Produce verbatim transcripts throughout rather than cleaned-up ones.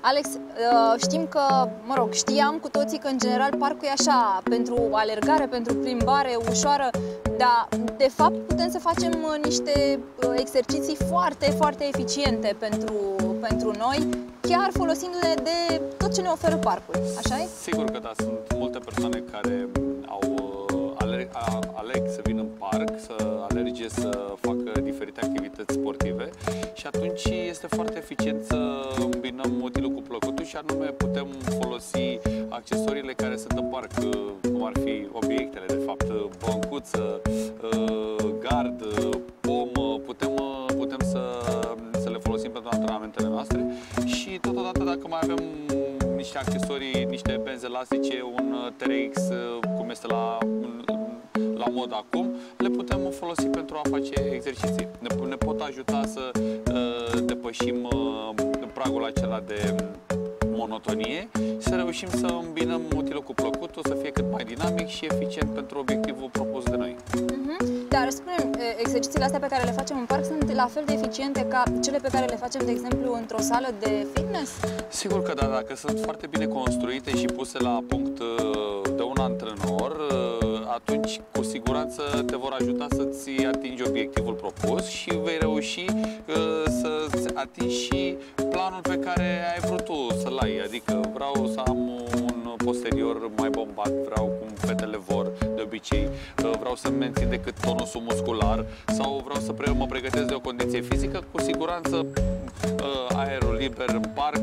Alex, știm că, mă rog, știam cu toții că în general parcul e așa, pentru alergare, pentru plimbare, ușoară, dar de fapt putem să facem niște exerciții foarte, foarte eficiente pentru, pentru noi, chiar folosindu-ne de tot ce ne oferă parcul, așa e? Sigur că da, sunt multe persoane care au alerg, aleg să vină în parc, să alerge, să facă diferite activități sportive și atunci este foarte eficient să îmbinăm utilul cu plăcutul și anume putem folosi accesoriile care sunt în parc, cum ar fi obiectele, de fapt, băncuță, gard, pom, putem, putem să, să le folosim pentru antrenamentele noastre și totodată dacă mai avem niște accesorii, niște benzi elastice, un T R X, cum este la, la mod acum, le putem folosi pentru a face exerciții. Ne, ne pot ajuta să uh, depășim uh, pragul acela de monotonie și să reușim să îmbinăm utilul cu plăcutul, să fie cât mai dinamic și eficient pentru obiectivul propus de noi. Uh-huh. Dar spune-mi, exercițiile astea pe care le facem în parc sunt la fel de eficiente ca cele pe care le facem, de exemplu, într-o sală de fitness? Sigur că da, dacă sunt foarte bine construite și puse la punct de un antrenor, atunci cu siguranță te vor ajuta să-ți atingi obiectivul propus și vei reuși să-ți atingi și planul pe care ai vrut tu să-l ai. Adică vreau să am un posterior mai bombat, vreau cum fetele vor de obicei, vreau să mențin decât tonusul muscular sau vreau să mă pregătesc de o condiție fizică. Cu siguranță aerul liber în parc,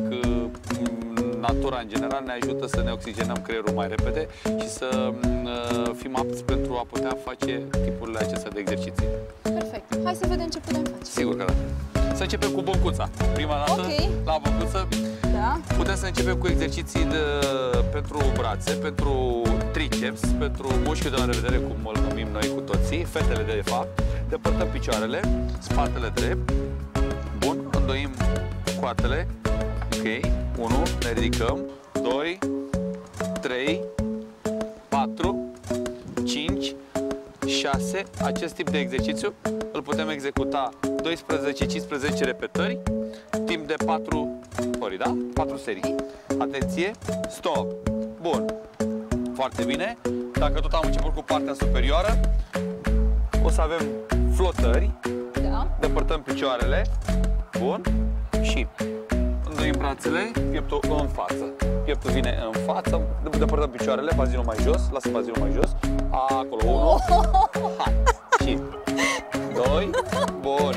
natura în general ne ajută să ne oxigenăm creierul mai repede și să fim apți pentru a putea face tipurile acestea de exerciții. Perfect. Hai să vedem ce putem face. Sigur că da. Să începem cu băncuța. Prima dată, okay. La băncuță, da. Putem să începem cu exerciții de, pentru brațe, pentru triceps, pentru mușchiul de la revedere, cum îl numim noi cu toții, fetele de fapt. Depărtăm picioarele, spatele drept. Bun, îndoim coatele. Ok, unu, ne ridicăm, doi, trei, patru, cinci, șase. Acest tip de exercițiu îl putem executa doisprezece cincisprezece repetări, timp de patru ori, da? patru serii. Atenție, stop. Bun. Foarte bine. Dacă tot am început cu partea superioară, o să avem flotări. Da. Depărtăm picioarele. Bun. Și îndoim brațele, pieptul în față. Pieptul vine în față, depărtăm picioarele, bazinul mai jos, lasă bazinul mai jos. Acolo, unu. Hai. Și doi. Bun.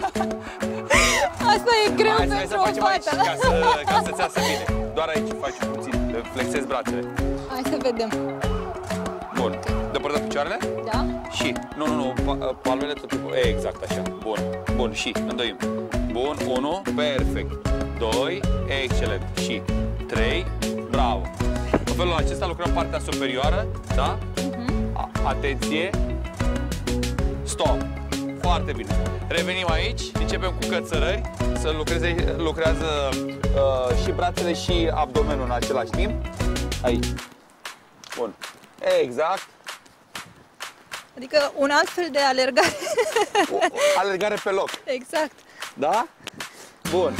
Asta e greu hai, pentru hai să o facem aici, fată, ca, să, ca să-ți iasă bine. Doar aici faci puțin, flexezi brațele. Hai să vedem. Bun. Depărtăm picioarele? Da. Și, nu, nu, nu, palmele tot timpul. Exact așa. Bun. Bun, și îndoim. Bun, unu, perfect. doi, excelent. Și trei, bravo. În felul acesta lucrăm partea superioară, da? Uh-huh. Atenție. Stop. Foarte bine. Revenim aici, începem cu cățărări, să lucreze, lucrează uh, și brațele și abdomenul în același timp. Aici. Bun. Exact. Adică un alt fel de alergare. O, o, alergare pe loc. Exact. Da? Bun.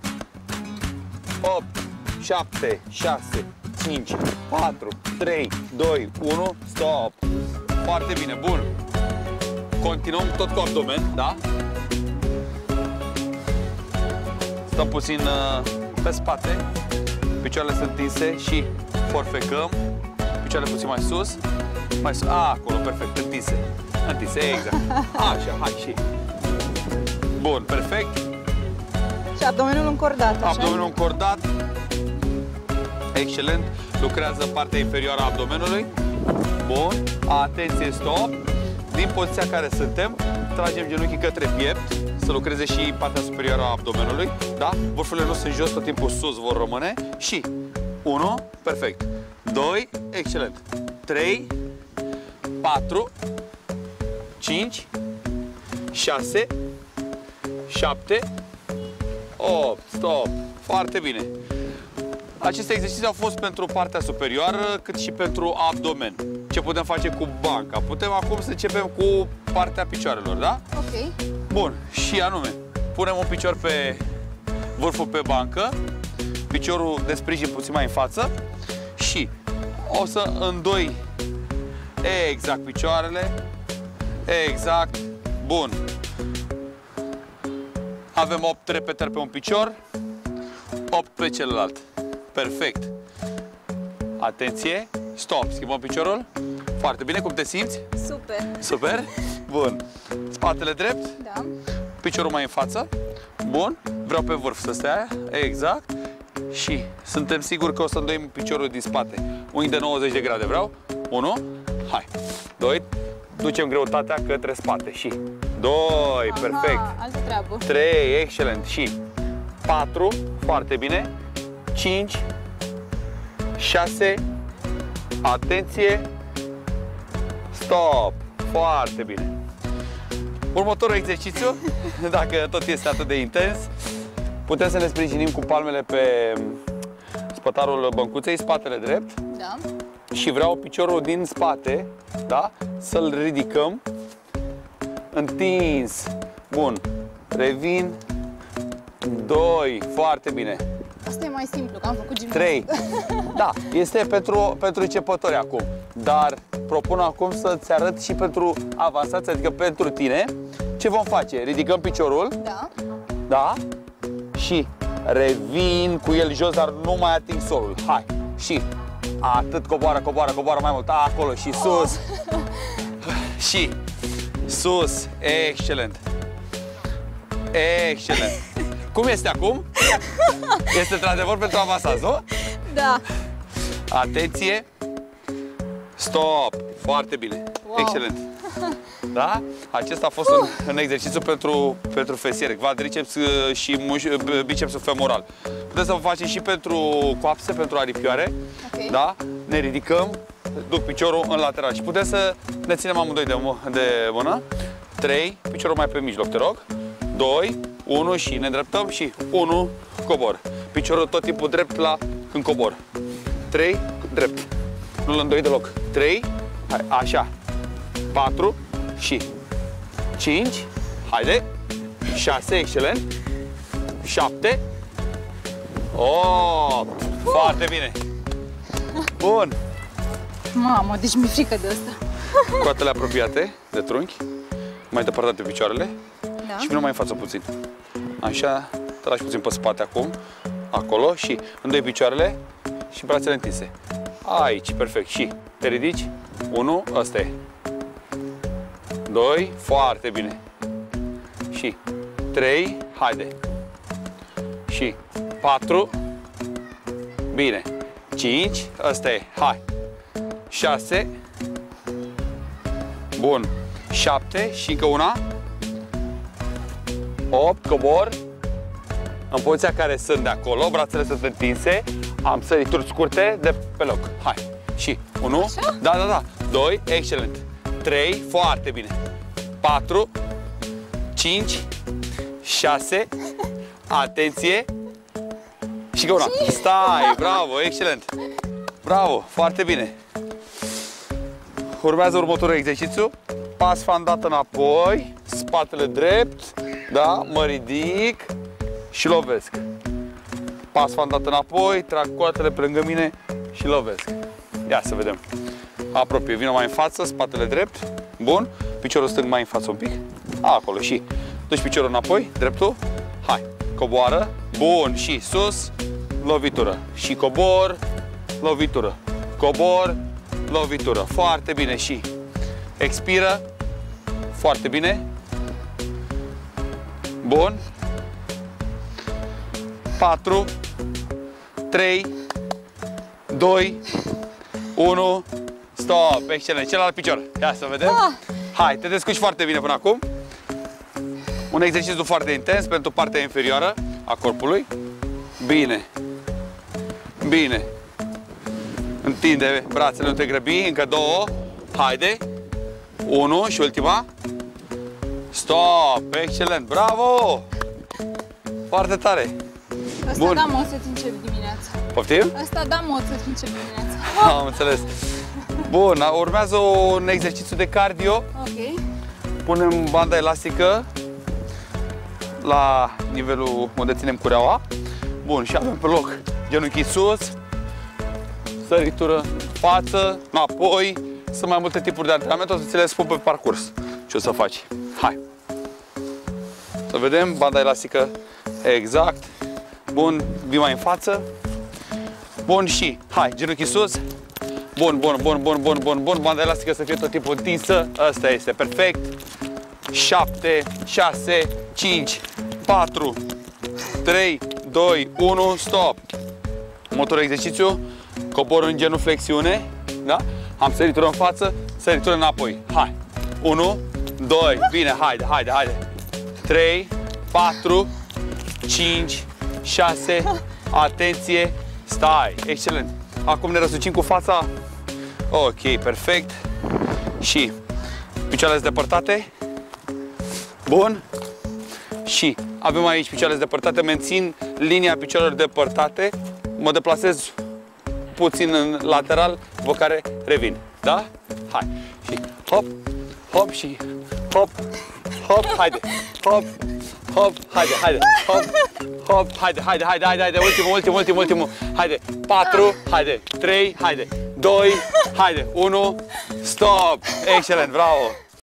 opt, șapte, șase, cinci, patru, trei, doi, unu, stop. Foarte bine, bun. Continuăm tot cu abdomen, da? Stăm puțin uh, pe spate. Picioarele sunt întinse și forfecăm. Picioarele puțin mai sus. Mai sus. A, acolo, perfect, întinse. Întinse, exact. Așa, hai și. Bun, perfect. Și abdomenul încordat, așa? Abdomenul încordat. Excelent. Lucrează partea inferioară a abdomenului. Bun. Atenție, stop. Din poziția care suntem, tragem genunchii către piept, să lucreze și partea superioară a abdomenului, da? Vârfurile nu sunt jos, tot timpul sus vor rămâne. Și unu, perfect. doi, excelent. trei, patru, cinci, șase, șapte, opt, stop. Foarte bine. Aceste exerciții au fost pentru partea superioară, cât și pentru abdomen. Ce putem face cu banca? Putem acum să începem cu partea picioarelor, da? Ok. Bun. Și anume, punem un picior pe vârful pe bancă, piciorul de sprijin puțin mai în față și o să îndoi exact picioarele. Exact. Bun. Avem opt repetări pe un picior, opt pe celălalt. Perfect. Atenție. Stop. Schimbăm piciorul. Foarte bine. Cum te simți? Super. Super. Bun. Spatele drept. Da. Piciorul mai în față. Bun. Vreau pe vârf să stea. Exact. Și suntem siguri că o să îndoim piciorul din spate. Unghi de nouăzeci de grade. Vreau. unu. Hai. doi. Ducem greutatea către spate. Și doi. Aha, perfect. altă treabă. trei. Excelent. Și patru. Foarte bine. cinci. șase. Atenție. Stop. Foarte bine. Următorul exercițiu, dacă tot este atât de intens, putem să ne sprijinim cu palmele pe spătarul băncuței, spatele drept. Da. Și vreau piciorul din spate, da? Să-l ridicăm întins. Bun. Revin. doi. Foarte bine. Asta e mai simplu, că am făcut gimnastică. trei. Da, este pentru, pentru începători acum. Dar propun acum să-ți arăt și pentru avansați, adică pentru tine. Ce vom face? Ridicăm piciorul. Da. Da? Și revin cu el jos, dar nu mai ating solul. Hai. Și atât, coboară, coboară, coboară mai mult. Acolo și sus. Oh. Și sus. Excelent. Excelent. Cum este acum? Este într-adevăr pentru avansați, nu? Da. Atenție. Stop. Foarte bine. Wow. Excelent. Da? Acesta a fost uh. un, un exercițiu pentru, pentru fesiere, quadriceps și muș, bicepsul femoral. Puteți să o faceți și pentru coapse, pentru aripioare. Okay. Da? Ne ridicăm, duc piciorul în lateral și putem să ne ținem amândoi de, de mână. trei, piciorul mai pe mijloc, te rog. doi, unu și ne îndreptăm și unu, cobor. Piciorul tot timpul drept la când cobor. trei, drept. Nu-l îndoi deloc. trei, hai, așa. patru și cinci, haide. șase, excelent. șapte, opt. Foarte bine. Bun. Mamă, deci mi-e frică de asta. Coatele apropiate de trunchi, mai depărtate picioarele. Da. Și vină mai în față puțin. Așa, tragi puțin pe spate acum, acolo și îndoi picioarele și brațele întinse. Aici, perfect. Și te ridici. unu, ăsta e. doi, foarte bine. Și trei, haide. Și patru, bine. cinci, ăsta e, hai. șase, bun. șapte și încă una. opt, cobor. În poziția care sunt de acolo, brațele sunt întinse. Am sărituri scurte de pe loc. Hai. Și unu. Da, da, da. doi, excelent. trei, foarte bine. patru, cinci, șase. Atenție. Și încă una. Stai, bravo, excelent. Bravo, foarte bine. Urmează următorul exercițiu. Pas fandat înapoi, spatele drept, da, mă ridic și lovesc. Pas fandat înapoi, trag coatele pe lângă mine și lovesc. Ia să vedem. Apropie, vină mai în față, spatele drept, bun, piciorul stâng mai în față un pic, acolo și duci piciorul înapoi, dreptul, hai, coboară, bun, și sus, lovitură, și cobor, lovitură, cobor, lovitură, foarte bine și expiră, foarte bine, bun, patru, trei, doi, unu, stop, excelent, celălalt picior, ia să vedem, ah. Hai, te descurci foarte bine până acum, un exercițiu foarte intens pentru partea inferioară a corpului, bine, bine, întinde brațele, nu te grăbi, încă două, haide, unu și ultima, stop, excelent, bravo, foarte tare. Asta Bun. da, mă, o să-ți încep dimineața. Poftim? Asta da, mă, o să-ți încep dimineața. Am înțeles. Bun, urmează un exercițiu de cardio. Ok. Punem banda elastică la nivelul unde ținem cureaua. Bun, și avem pe loc genunchii sus, săritură, față, înapoi. Sunt mai multe tipuri de antrenament, o să ți le spun pe parcurs ce o să faci. Hai! Să vedem, banda elastică, exact. Bun, vii mai în față. Bun și, hai, genunchii sus. Bun, bun, bun, bun, bun, bun, bun. Banda elastică să fie tot timpul întinsă. Asta este perfect. șapte, șase, cinci, patru, trei, doi, unu, stop. Următorul exercițiu, cobor în genul flexiune, da? Am săritură în față, săritură înapoi. Hai. unu, doi, bine, haide, haide, haide. trei, patru, cinci, șase, atenție, stai, excelent. Acum ne răsucim cu fața. Ok, perfect. Și picioarele depărtate. Bun. Și avem aici picioarele depărtate, mențin linia picioarelor depărtate, mă deplasez puțin în lateral, după care revin. Da? Hai. Și hop, hop și hop, hop, haide. Hop, hop, haide, haide. Hop, hop, haide, haide, haide, haide, haide. Ultimul, ultimul, ultimul, ultimul. Haide. patru, haide. trei, haide. doi, haide. unu, stop. Excelent, bravo.